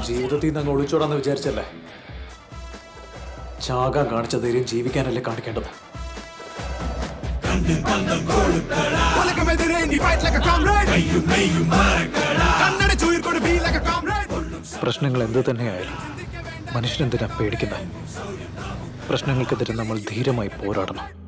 ജീവിതത്തിൽ നിന്ന് അങ്ങ് ഒളിച്ചോടാന്ന് വിചാരിച്ചല്ലേ? ചാകാൻ കാണിച്ച ധൈര്യം ജീവിക്കാനല്ലേ കാണിക്കേണ്ടത്? പ്രശ്നങ്ങൾ എന്ത് തന്നെയായാലും മനുഷ്യനെന്തിനാ പേടിക്കുന്നത്? പ്രശ്നങ്ങൾക്കെതിരെ നമ്മൾ ധീരമായി പോരാടണം.